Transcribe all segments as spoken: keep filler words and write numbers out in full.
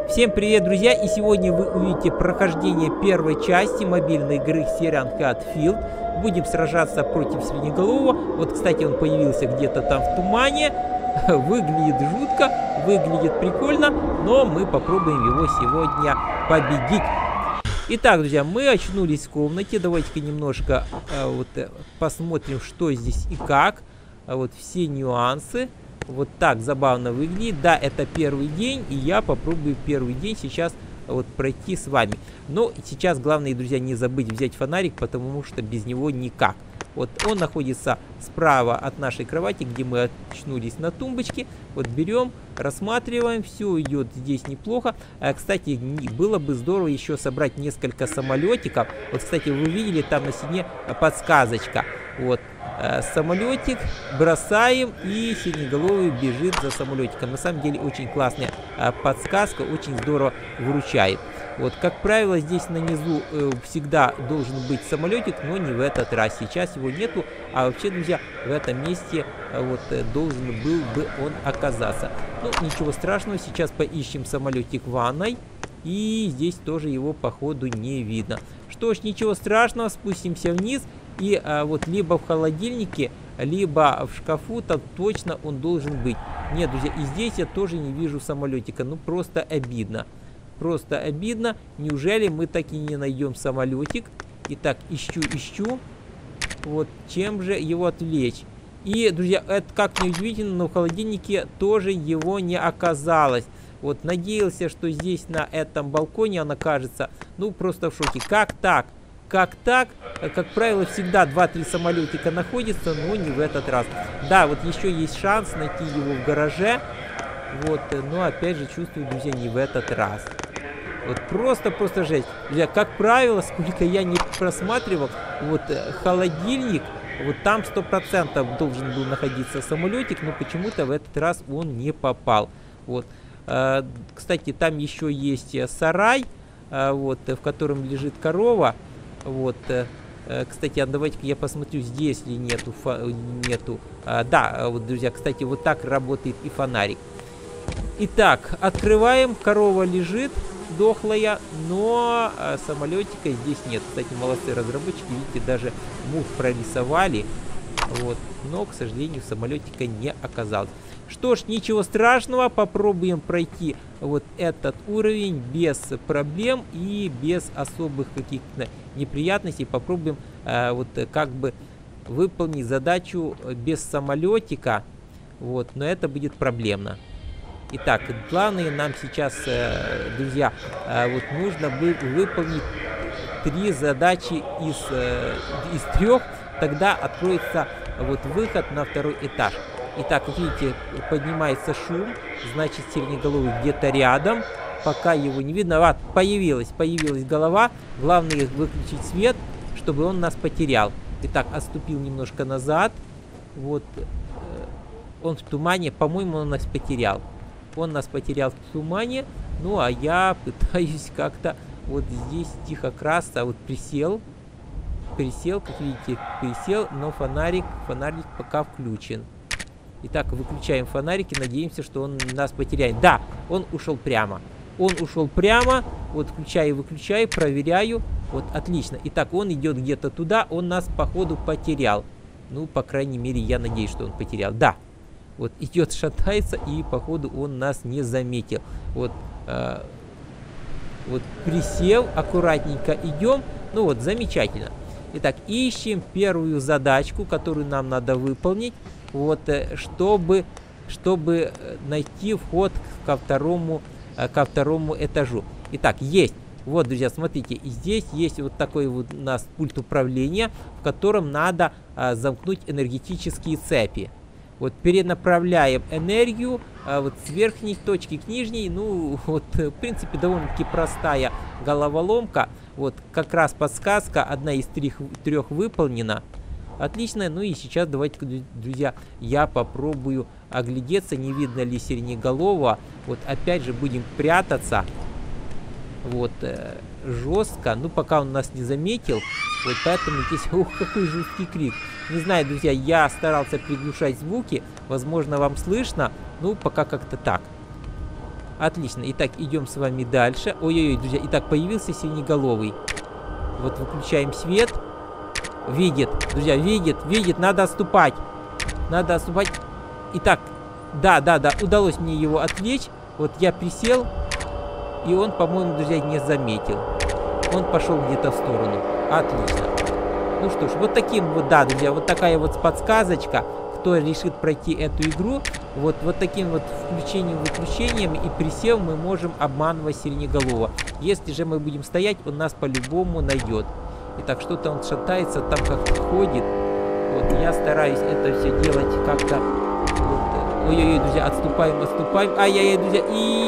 Всем привет, друзья! И сегодня вы увидите прохождение первой части мобильной игры Siren Cat Field. Будем сражаться против сиреноголового. Вот, кстати, он появился где-то там в тумане. Выглядит жутко, выглядит прикольно, но мы попробуем его сегодня победить. Итак, друзья, мы очнулись в комнате. Давайте-ка немножко э, вот, э, посмотрим, что здесь и как. А вот все нюансы. Вот так забавно выглядит. Да, это первый день, и я попробую первый день сейчас вот пройти с вами. Но сейчас главное, друзья, не забыть взять фонарик, потому что без него никак. Вот он находится справа от нашей кровати, где мы очнулись на тумбочке. Вот берем, рассматриваем, все идет здесь неплохо. А, кстати, было бы здорово еще собрать несколько самолетиков. Вот, кстати, вы видели там на стене подсказочка. Вот. Самолетик бросаем, и сиреноголовый бежит за самолетиком. На самом деле очень классная подсказка, очень здорово выручает. Вот, как правило, здесь на низу э, всегда должен быть самолетик, но не в этот раз. Сейчас его нету, а вообще, друзья, в этом месте э, вот э, должен был бы он оказаться. Ну, ничего страшного, сейчас поищем самолетик в ванной, и здесь тоже его походу не видно. Что ж, ничего страшного, спустимся вниз. И а, вот либо в холодильнике, либо в шкафу, там точно он должен быть. Нет, друзья, и здесь я тоже не вижу самолетика. Ну, просто обидно. Просто обидно. Неужели мы так и не найдем самолетик? Итак, ищу, ищу. Вот, чем же его отвлечь? И, друзья, это как не удивительно, но в холодильнике тоже его не оказалось. Вот, надеялся, что здесь на этом балконе он окажется. Ну, просто в шоке. Как так? Как так? Как правило, всегда два-три самолетика находятся, но не в этот раз. Да, вот еще есть шанс найти его в гараже. Вот, но опять же чувствую, друзья, не в этот раз. Вот просто-просто жесть. Друзья, как правило, сколько я не просматривал, вот холодильник, вот там сто процентов должен был находиться самолетик, но почему-то в этот раз он не попал. Вот. Кстати, там еще есть сарай, вот, в котором лежит корова. Вот, э, кстати, а давайте-ка я посмотрю, здесь ли нету, нету. А, да, вот, друзья, кстати, вот так работает и фонарик. Итак, открываем, корова лежит, дохлая, но а, самолетика здесь нет. Кстати, молодцы разработчики, видите, даже мух прорисовали, вот, но, к сожалению, самолетика не оказалось. Что ж, ничего страшного, попробуем пройти вот этот уровень без проблем и без особых каких-то неприятностей. Попробуем э, вот как бы выполнить задачу без самолетика, вот, но это будет проблемно. Итак, главное нам сейчас, э, друзья, э, вот нужно бы выполнить три задачи из, э, из трех, тогда откроется вот выход на второй этаж. Итак, как видите, поднимается шум, значит, сиреноголовый где-то рядом, пока его не видно. Вот, появилась, появилась голова, главное выключить свет, чтобы он нас потерял. Итак, отступил немножко назад, вот, он в тумане, по-моему, он нас потерял. Он нас потерял в тумане, ну, а я пытаюсь как-то вот здесь тихо красться, вот присел, присел, как видите, присел, но фонарик, фонарик пока включен. Итак, выключаем фонарики, надеемся, что он нас потеряет. Да, он ушел прямо. Он ушел прямо. Вот включаю, выключаю, проверяю. Вот, отлично. Итак, он идет где-то туда. Он нас, походу, потерял. Ну, по крайней мере, я надеюсь, что он потерял. Да. Вот, идет, шатается, и, походу, он нас не заметил. Вот, э, вот присел, аккуратненько идем. Ну, вот, замечательно. Итак, ищем первую задачку, которую нам надо выполнить. Вот, чтобы, чтобы найти вход ко второму, ко второму этажу. Итак, есть. Вот, друзья, смотрите, и здесь есть вот такой вот у нас пульт управления, в котором надо а, замкнуть энергетические цепи. Вот, перенаправляем энергию а, вот с верхней точки к нижней. Ну, вот, в принципе, довольно-таки простая головоломка. Вот, как раз подсказка, одна из трех, трех выполнена. Отлично, ну и сейчас давайте, друзья, я попробую оглядеться, не видно ли сиреноголового. Вот опять же будем прятаться. Вот, э, жестко, ну пока он нас не заметил. Вот поэтому здесь, ух, какой жуткий крик. Не знаю, друзья, я старался приглушать звуки. Возможно, вам слышно, ну пока как-то так. Отлично. Итак, идем с вами дальше. Ой-ой-ой, друзья. Итак, появился синеголовый. Вот выключаем свет. Видит, друзья, видит, видит. Надо отступать. Надо отступать. Итак, да, да, да. Удалось мне его отвлечь. Вот я присел. И он, по-моему, друзья, не заметил. Он пошел где-то в сторону. Отлично. Ну что ж, вот таким вот, да, друзья, вот такая вот подсказочка. Кто решит пройти эту игру, вот, вот таким вот включением-выключением и присев мы можем обманывать сиреноголового. Если же мы будем стоять, он нас по-любому найдет. Итак, что-то он шатается, там как-то ходит. Вот, я стараюсь это все делать как-то... Вот, ой-ой-ой, друзья, отступаем, отступаем. Ай-яй-яй, друзья,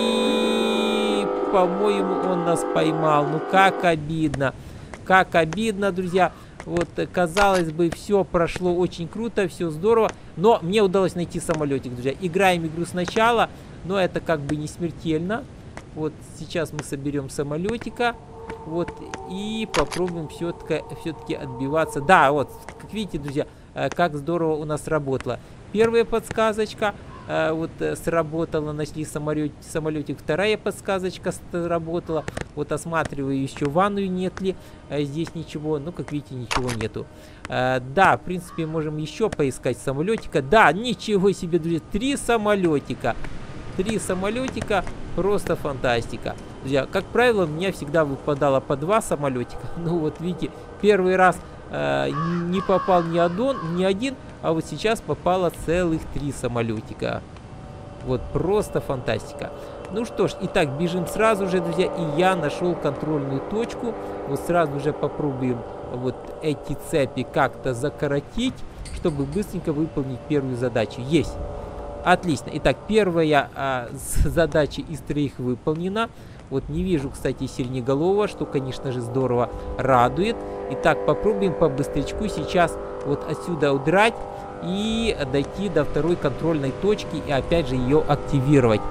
и... По-моему, он нас поймал. Ну, как обидно. Как обидно, друзья. Вот, казалось бы, все прошло очень круто, все здорово. Но мне удалось найти самолетик, друзья. Играем игру сначала, но это как бы не смертельно. Вот, сейчас мы соберем самолетика. Вот, и попробуем все-таки все-таки отбиваться. Да, вот, как видите, друзья, как здорово у нас работало. Первая подсказочка. Вот сработала, нашли самолет, самолетик. Вторая подсказочка сработала. Вот осматриваю еще ванную, нет ли здесь ничего. Ну, как видите, ничего нету. Да, в принципе, можем еще поискать самолетика. Да, ничего себе, друзья, три самолетика. Три самолетика, просто фантастика. Друзья, как правило, у меня всегда выпадало по два самолетика. Ну, вот видите, первый раз э, не попал ни один, ни один. А вот сейчас попало целых три самолетика. Вот просто фантастика. Ну что ж, итак, бежим сразу же, друзья. И я нашел контрольную точку. Вот сразу же попробуем вот эти цепи как-то закоротить, чтобы быстренько выполнить первую задачу. Есть. Отлично. Итак, первая а, задача из троих выполнена. Вот не вижу, кстати, сиреноголового, что, конечно же, здорово радует. Итак, попробуем по быстрячку сейчас вот отсюда удрать и дойти до второй контрольной точки и опять же ее активировать.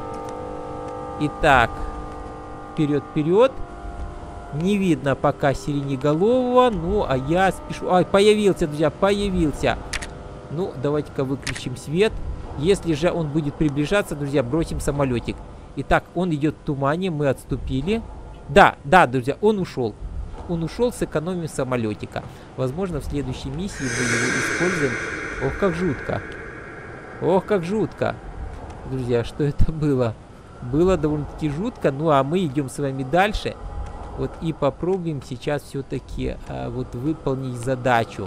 Итак, вперед-вперед. Не видно пока сиреноголового, ну а я спешу. Ай, появился, друзья, появился. Ну, давайте-ка выключим свет. Если же он будет приближаться, друзья, бросим самолетик. Итак, он идет в тумане, мы отступили. Да, да, друзья, он ушел. Он ушел, сэкономим самолетика. Возможно, в следующей миссии мы его используем. Ох, как жутко. Ох, как жутко. Друзья, что это было? Было довольно-таки жутко. Ну, а мы идем с вами дальше. Вот и попробуем сейчас все-таки а, вот выполнить задачу.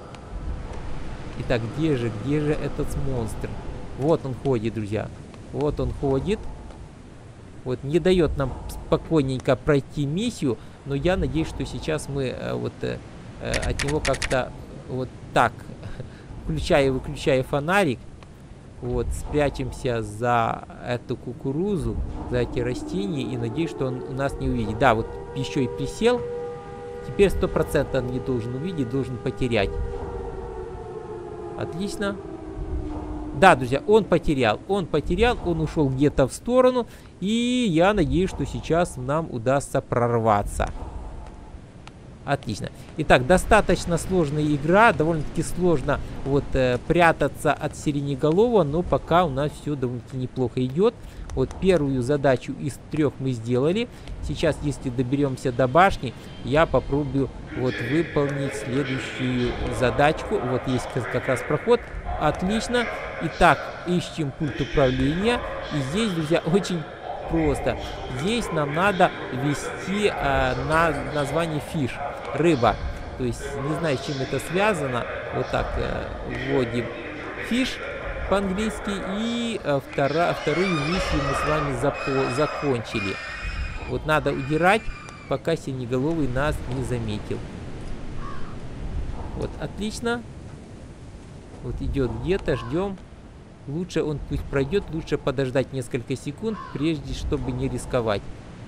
Итак, где же, где же этот монстр? Вот он ходит, друзья. Вот он ходит. Вот не дает нам спокойненько пройти миссию. Но я надеюсь, что сейчас мы э, вот э, от него как-то вот так, включая и выключая фонарик, вот спрячемся за эту кукурузу, за эти растения, и надеюсь, что он нас не увидит. Да, вот еще и присел. Теперь сто процентов он не должен увидеть, должен потерять. Отлично. Да, друзья, он потерял. Он потерял, он ушел где-то в сторону. И я надеюсь, что сейчас нам удастся прорваться. Отлично. Итак, достаточно сложная игра. Довольно-таки сложно вот э, прятаться от сиреноголового. Но пока у нас все довольно-таки неплохо идет. Вот первую задачу из трех мы сделали. Сейчас, если доберемся до башни, я попробую вот выполнить следующую задачку. Вот есть как раз проход. Отлично. Итак, ищем пульт управления. И здесь, друзья, очень просто. Здесь нам надо ввести э, на название фиш. Рыба. То есть, не знаю, с чем это связано. Вот так э, вводим фиш по-английски. И э, втора, вторую миссию мы с вами запо закончили. Вот надо удирать, пока сиреноголовый нас не заметил. Вот, отлично. Вот идет где-то, ждем. Лучше он пусть пройдет, лучше подождать несколько секунд, прежде чтобы не рисковать.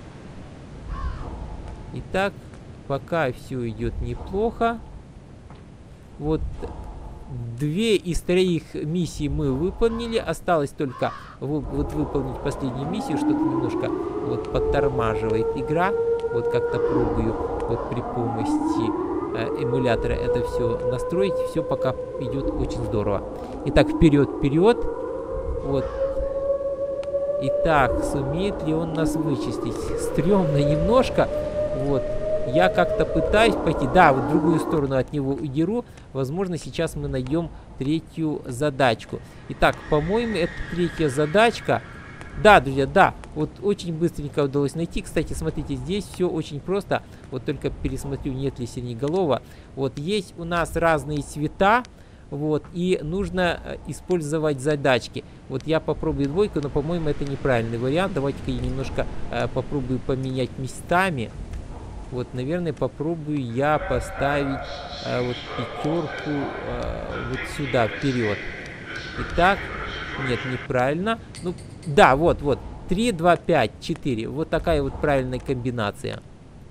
Итак, пока все идет неплохо. Вот две из троих миссий мы выполнили. Осталось только вот выполнить последнюю миссию. Что-то немножко вот подтормаживает игра. Вот как-то пробую вот при помощи эмулятора это все настроить. Все пока идет очень здорово. Итак, вперед, вперед. Вот. Итак, сумеет ли он нас вычислить? Стремно немножко. Вот. Я как-то пытаюсь пойти. Да, вот в другую сторону от него удеру. Возможно, сейчас мы найдем третью задачку. Итак, по-моему, это третья задачка. Да, друзья, да. Вот очень быстренько удалось найти. Кстати, смотрите, здесь все очень просто. Вот только пересмотрю, нет ли сиреноголового. Вот есть у нас разные цвета. Вот, и нужно использовать задачки. Вот я попробую двойку, но, по-моему, это неправильный вариант. Давайте-ка я немножко э, попробую поменять местами. Вот, наверное, попробую я поставить э, вот пятерку э, вот сюда, вперед. Итак, нет, неправильно. Ну, да, вот, вот. три, два, пять, четыре. Вот такая вот правильная комбинация.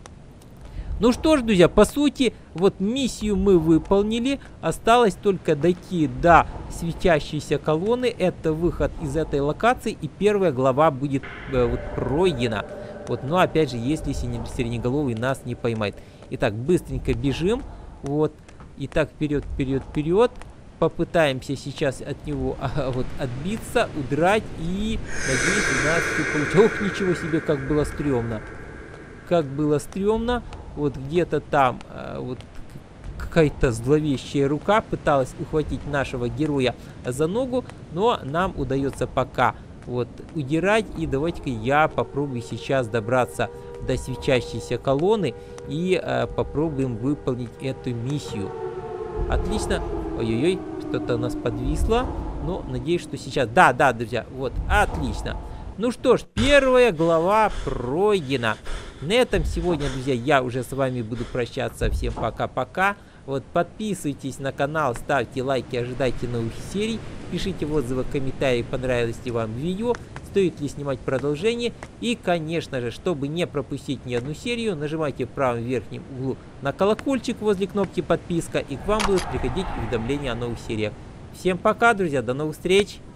Ну что ж, друзья, по сути, вот миссию мы выполнили. Осталось только дойти до светящейся колонны. Это выход из этой локации. И первая глава будет э, вот, пройдена. Вот, но опять же, если сиреноголовый нас не поймает. Итак, быстренько бежим. Вот. Итак, вперед, вперед, вперед. Попытаемся сейчас от него а, вот, отбиться, удрать. И, надеюсь, у нас все получилось. Ох, ничего себе, как было стрёмно. Как было стрёмно. Вот где-то там а, вот какая-то зловещая рука пыталась ухватить нашего героя за ногу, но нам удается пока вот удирать. И давайте-ка я попробую сейчас добраться до светящейся колонны и а, попробуем выполнить эту миссию. Отлично. Ой-ой-ой, что-то у нас подвисло. Но надеюсь, что сейчас... Да, да, друзья, вот, отлично. Ну что ж, первая глава пройдена. На этом сегодня, друзья, я уже с вами буду прощаться. Всем пока-пока. Вот, подписывайтесь на канал, ставьте лайки, ожидайте новых серий. Пишите в отзывах, комментарии, понравилось ли вам видео, стоит ли снимать продолжение. И, конечно же, чтобы не пропустить ни одну серию, нажимайте в правом верхнем углу на колокольчик возле кнопки подписка, и к вам будут приходить уведомления о новых сериях. Всем пока, друзья, до новых встреч!